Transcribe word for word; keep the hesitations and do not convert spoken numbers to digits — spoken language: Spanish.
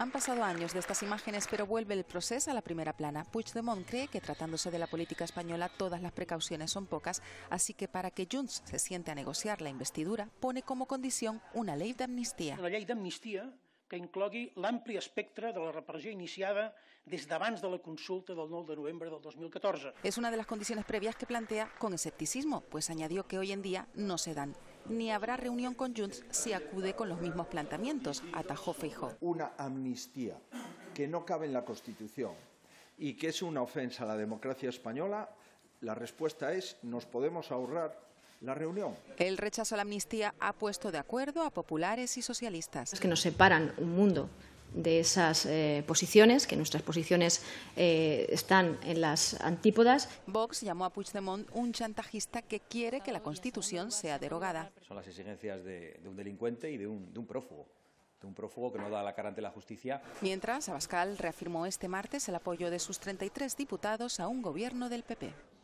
Han pasado años de estas imágenes, pero vuelve el proceso a la primera plana. Puigdemont cree que tratándose de la política española todas las precauciones son pocas, así que para que Junts se siente a negociar la investidura, pone como condición una ley de amnistía. Una llei d'amnistia que inclogui l'ampli espectre de la repressió iniciada des d'abans de la consulta del nou de novembre del dos mil catorze. Es una de las condiciones previas que plantea con escepticismo, pues añadió que hoy en día no se dan. Ni habrá reunión con Junts si acude con los mismos planteamientos, atajó Feijóo. Una amnistía que no cabe en la Constitución y que es una ofensa a la democracia española, la respuesta es: nos podemos ahorrar la reunión. El rechazo a la amnistía ha puesto de acuerdo a populares y socialistas. Es que nos separan un mundo de esas eh, posiciones, que nuestras posiciones eh, están en las antípodas. Vox llamó a Puigdemont un chantajista que quiere que la Constitución sea derogada. Son las exigencias de, de un delincuente y de un, de un prófugo. De un prófugo que no da la cara ante la justicia. Mientras, Abascal reafirmó este martes el apoyo de sus treinta y tres diputados a un gobierno del P P.